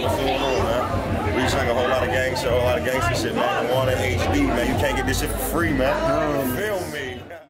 What's going on, man? We just like a whole lot of gangster, a whole lot of gangster shit, man. I want it HD, man. You can't get this shit for free, man. Feel me.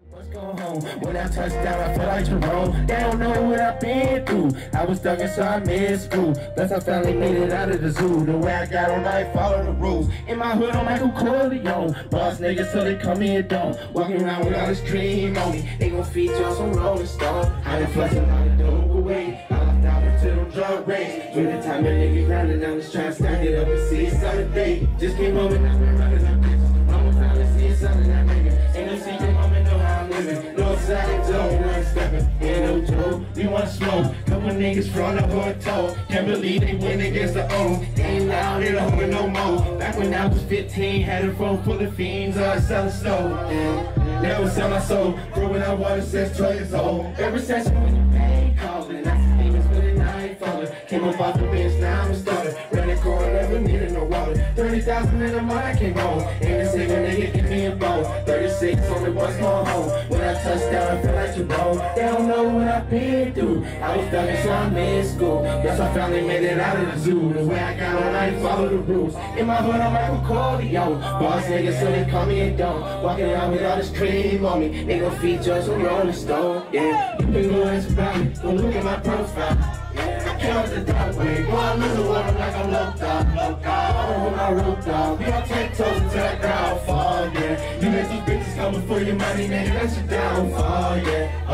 When I touch down, I feel like Jerome. They don't know what I've been through. I was stuck in, so I missed school. Plus I finally made it out of the zoo. The way I got on, I follow the rules. In my hood, I'm Michael Corleone. Boss niggas, so they come here, don't. Walking around with all this dream on me. They gon' feature on some Rolling Stone. I been flexing all the dope away. I left out into them drug raids. During the time, a nigga grinding down, just trying to stack it up and see it's on the day. Just came home and I've been running up bitches. Mama finally see it's on that nigga. Ain't no secret, mama know how I'm living. Side don't run steppin', ain't no joke. We want smoke, couple niggas from the hood toe. Can't believe they win against the O. They ain't out in the home no more. Back when I was 15, had a phone full of fiends, selling snow. Never sell my soul, growing out water since 12 years old. Every session when the pain calling, that's the demons for the night falling. Came up off the bench, now I'm a starter. Ran the corner, never needed no water. 30,000 in the mind can't go. Ain't a single nigga give me a bow. 36 on the bus going home. When I touch down, I feel like Jerome. They don't know what I've been through. I was stuck in, so I missed school. Yes, I finally made it out of the zoo. The way I got on, I ain't follow the rules. In my hood, I'm Michael Corleone. Boss niggas, so they call me a dome. Walking around with all this cream on me. They gon' feature some Rolling Stone. Yeah, you can go ask about me. Go look at my profile. I count the dark way. Go out in the water like I'm locked up. Oh, my rope dog. We on 10 toes until that ground fall. Yeah, you let these bitches coming for your money, nigga. That's your downfall. Yeah,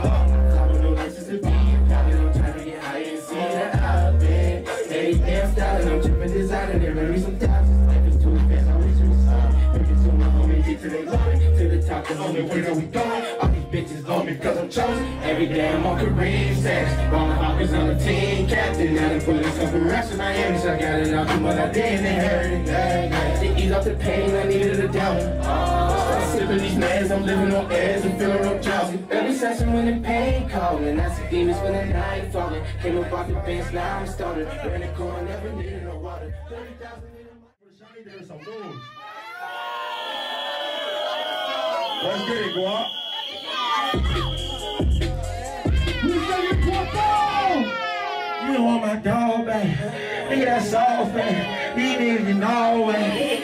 I'm no license to be. I'm trying to get high and see that I've been. Hey, damn style, and I'm tripping this out of there. Maybe sometimes life is too fast. I wish it was hard. Maybe to my homie, get to they glory. To the top, the homie, where are we going? All these bitches love me because I'm chosen. Every day I'm on Kareem sex. Ron Hawkins on the team captain. Now they put a couple racks in my hand, so I got it out to what I didn't inherit. Yeah. To ease off the pain, I needed a doubt. Start sipping these meds, I'm living on airs and feeling real drowsy. Every session when the pain calling, that's the demons when the night falling. Came up off the bench, now I'm started. Ran the corner, never needed no water. 30,000 in the money. Let's get it, Guap. You don't want my dog back. Nigga, that's all fat. He niggas in Norway.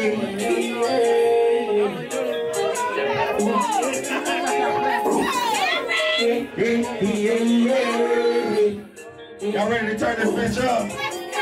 Y'all ready to turn this bitch up?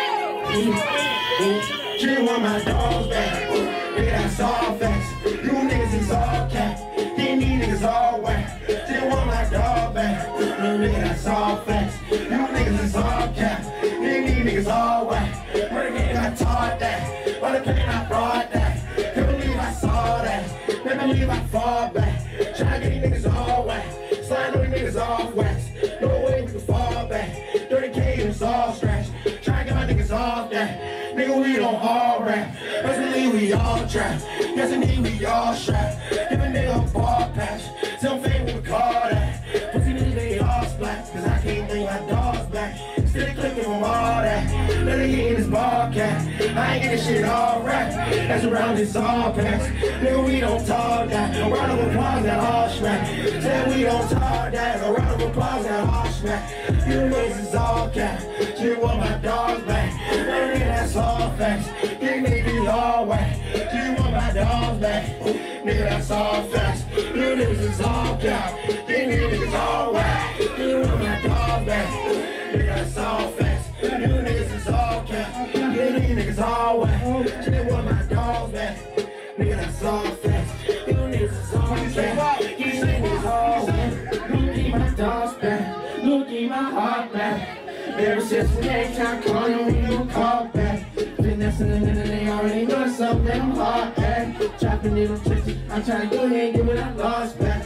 She want my dogs back. Nigga, that's all facts. You niggas is all cat. These niggas all whack. She want my dog back. Nigga, that's all facts. You niggas is all cat. These niggas all whack. Hurricane, I taught that. On the plane, I brought that. Can't believe I saw that. Can't believe I fall back. Try to get these niggas all whack. Slide on these niggas off wax. No way we can fall back. 30K is all scratch. Try to get my niggas off that. Nigga, we don't all rap. Personally, we all trap. Yes, indeed, we all strap. Give a nigga a ball patch. Some fame we call that. Pussy niggas, they all splat. Cause I can't bring my dogs back. Still clicking from all that. Let her get in this ball cap. I ain't getting shit all rap. That's around this all packs. Nigga, we don't talk that. A round of applause that all smack. Said we don't talk that. A round of applause that all smack. You niggas is all cap. She want my dogs back. Nigga, that's all facts. You niggas all whack. She want my dogs back. Nigga, that's all facts. You niggas is all cap. You niggas all whack. You want my dogs back. Nigga, that's all facts. You niggas is all cap. You niggas all whack. She want my dogs back. Nigga, that's all facts. You niggas is all cap. You niggas all whack. Look at my dogs back. Look at my heart back. Ever since the next time calling, we don't call back. Finessing and they already know something, I'm hard at. Chopping little tricks, I'm trying to go ahead and get what I lost back,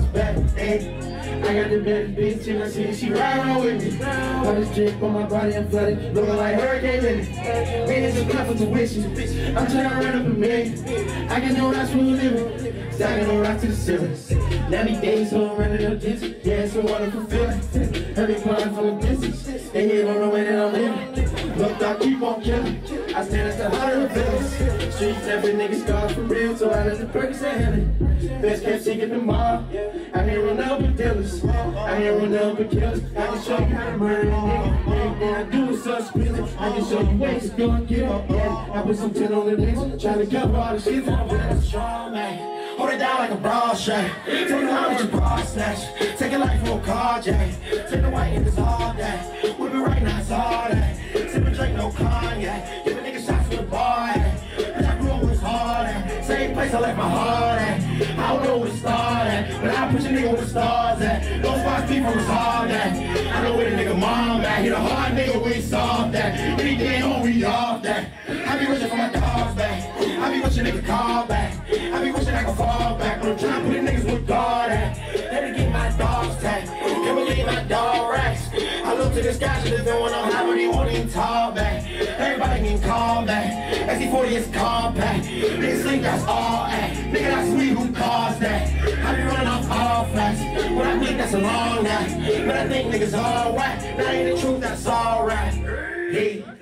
ayy. I got the baddest bitch and I see she riding with me. All this drip on my body, I'm flooded, looking like hurricane in it. Man, it's a couple tuition. I'm trying to run up a million. I get no rocks for a living. Stacking no rocks to the ceiling. 90 days, so I'm running up this. Yeah, it's a wonderful feeling. Heavy climb for the distance. They hit on the way that I'm living. Look, I keep on killing. I stand at the heart of the villains. Streets, every nigga scarred for real, so I let the perks and heaven. Best kept seeking the mob. I hear run up with dealers. I hear run up with killers. I can show you how to murder a nigga. Everything I do is was suspicious. I can show you ways to go and get up, man. I put some 10 on the legs, trying to cover all the shit. I'm a strong man. Hold it down like a broad shake. Take it out with your broad snatch. Take it like for a car jack. Take the white hitters all day. Whip it right now, it's all day. Sip and drink no cognac. Give a nigga shots with the bar at. Bitch, I grew up with hard at. Same place I left my heart at. I don't know where to start at, but I push a nigga where the stars at. Those spots people was hard at. I know where the nigga mom at. Hit a hard nigga where he soft at. Anything on we off that. I be wishing for my dogs back. I be wishing nigga call back. I be wishing I could fall back. But I'm trying to put the niggas with God at. Let me get my dogs tagged. Can't believe my dog racks. I look to the sky, shit is going on how many won't even talk back. Everybody can call back. XC40 is compact. Niggas think that's all act. Nigga, that's we who caused that. I be running off all facts. When I think that's a long night. But I think niggas all whack. That ain't the truth, that's all right. Hey.